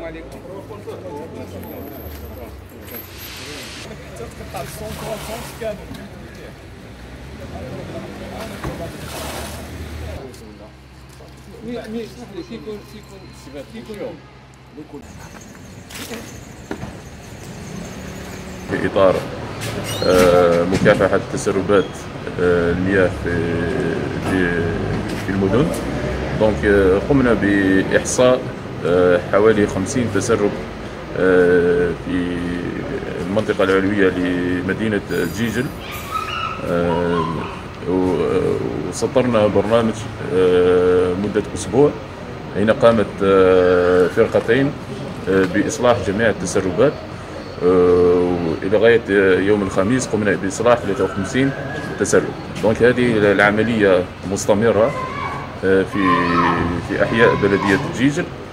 عليكم. حتى تقطع السونس كامل. مي اسمح لي كيكون يوم في إطار مكافحة تسربات المياه في المدن. دونك قمنا بإحصاء حوالي 50 تسرب في المنطقة العلوية لمدينة جيجل، وسطرنا برنامج مدة أسبوع حين قامت فرقتين بإصلاح جميع التسربات، وإلى غاية يوم الخميس قمنا بإصلاح 53 تسرب. دونك هذه العملية مستمرة في أحياء بلدية جيجل.